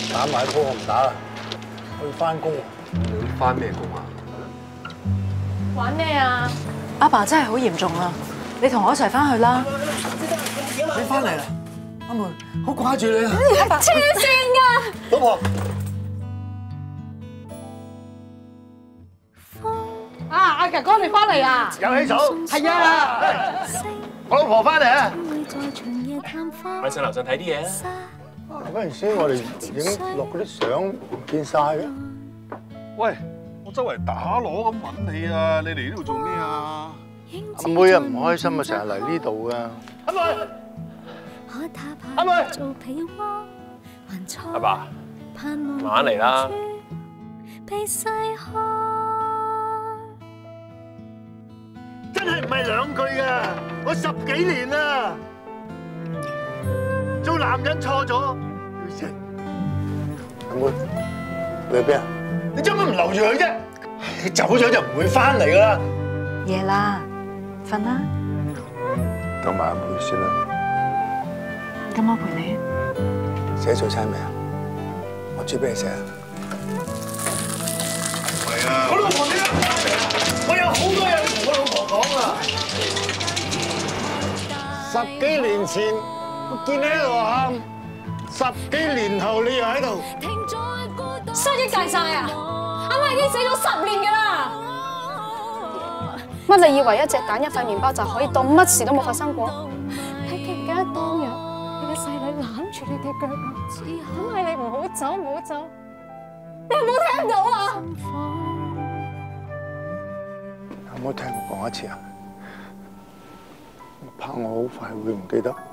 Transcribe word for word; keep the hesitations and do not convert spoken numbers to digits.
打埋鋪我唔打啦，我要翻工。 你翻咩工啊？ 玩咩啊？ 阿爸真係好嚴重啊！你同我一齊翻去啦。 你翻嚟啦，阿妹，好掛住你啊！ 黐線㗎！ 老婆。 啊，阿哥哥你翻嚟啊？ 有起草。 係啊！ 我老婆翻嚟啊！ 咪上樓上睇啲嘢啊！ 嗰陣時我哋影落嗰啲相唔見晒嘅。 喂，我周圍打鑼咁揾你啊！你嚟呢度做咩啊？ 阿妹啊，唔開心啊，成日嚟呢度噶。阿妹，阿妹， 阿爸，慢慢嚟啦。 真係唔係兩句噶，我十幾年啦，做男人錯咗要食。阿妹，你去邊啊？你做乜唔留住佢啫？佢走咗就唔會翻嚟噶啦。 夜啦，瞓啦。 當埋阿妹先啦。 咁我陪你。 寫早餐未啊？我煮俾你食啊。係啊。我老婆點解？我有好多嘢同我老婆講啊。十幾年前我見你喺度喊，十幾年後你又喺度。 失憶大晒啊！阿媽已經死咗十年㗎啦。乜你以為一隻蛋一塊麵包就可以當乜事都冇發生過？你記唔記得當日你嘅細女攬住你嘅腳啊？咁係你唔好走，唔好走，你有冇聽到啊？ 有冇聽我講一次啊？我怕我好快會唔記得。